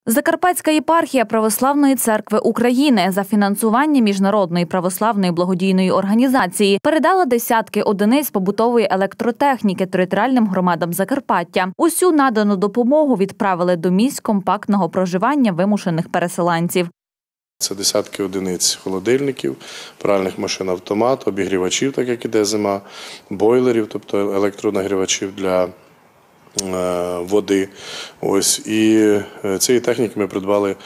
Закарпатська єпархія Православної церкви України за фінансування Міжнародної православної благодійної організації передала десятки одиниць побутової електротехніки територіальним громадам Закарпаття. Усю надану допомогу відправили до місць компактного проживання вимушених переселенців. Це десятки одиниць холодильників, пральних машин-автомат, обігрівачів, так як іде зима, бойлерів, тобто електронагрівачів для води. І цієї техніки ми придбали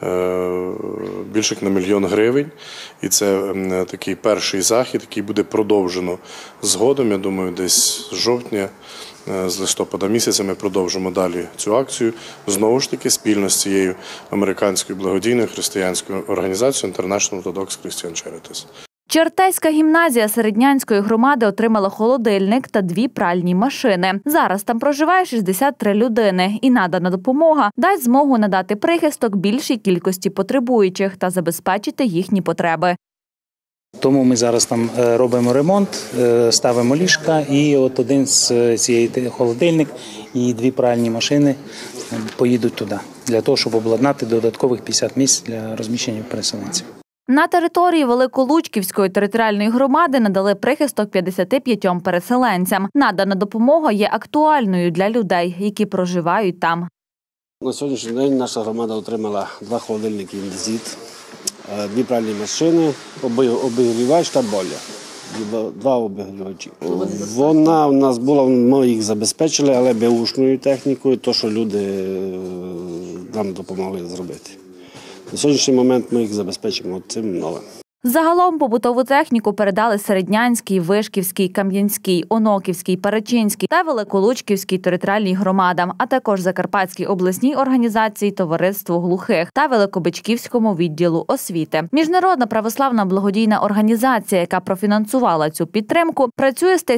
більше як на 1 мільйон гривень. І це такий перший захід, який буде продовжено згодом. Я думаю, десь з жовтня, з листопада місяця ми продовжимо далі цю акцію. Знову ж таки, спільно з цією американською благодійною християнською організацією International Orthodox Christian Charities. Чертеська гімназія Середнянської громади отримала холодильник та 2 пральні машини. Зараз там проживає 63 людини, і надана допомога дасть змогу надати прихисток більшій кількості потребуючих та забезпечити їхні потреби. Тому ми зараз там робимо ремонт, ставимо ліжка, і от один з цієї холодильник і 2 пральні машини поїдуть туди, для того, щоб обладнати додаткових 50 місць для розміщення переселенців. На території Великолучківської територіальної громади надали прихисток 55 переселенцям. Надана допомога є актуальною для людей, які проживають там. На сьогоднішній день наша громада отримала 2 холодильники «Індезіт», 2 пральні машини, обігрівач та бойлер. 2 обігрівачі. Вона в нас була, ми їх забезпечили, але беушною технікою, то, що люди нам допомогли зробити. На сьогоднішній момент ми їх забезпечимо цим новим. Загалом побутову техніку передали Середнянській, Вишківській, Кам'янській, Оноківській, Перечинській та Великолучківській територіальній громадам, а також Закарпатській обласній організації Товариству глухих та Великобичківському відділу освіти. Міжнародна православна благодійна організація, яка профінансувала цю підтримку, працює з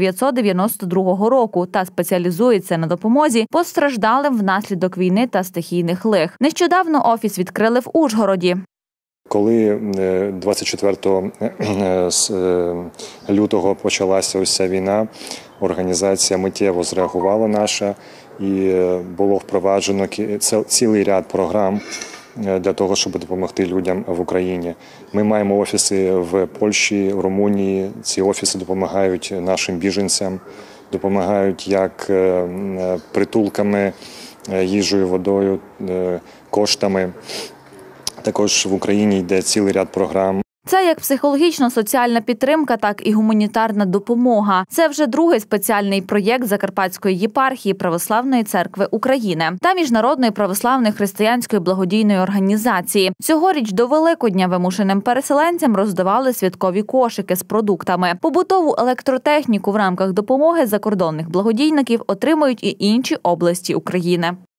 1992 року та спеціалізується на допомозі постраждалим внаслідок війни та стихійних лих. Нещодавно офіс відкрили в Ужгороді. Коли 24 лютого почалася ось ця війна, організація миттєво зреагувала наша і було впроваджено цілий ряд програм для того, щоб допомогти людям в Україні. Ми маємо офіси в Польщі, Румунії. Ці офіси допомагають нашим біженцям, допомагають як притулками, їжею, водою, коштами. Також в Україні йде цілий ряд програм. Це як психологічно-соціальна підтримка, так і гуманітарна допомога. Це вже другий спеціальний проєкт Закарпатської єпархії Православної церкви України та Міжнародної православної християнської благодійної організації. Цьогоріч до Великодня вимушеним переселенцям роздавали святкові кошики з продуктами. Побутову електротехніку в рамках допомоги закордонних благодійників отримують і інші області України.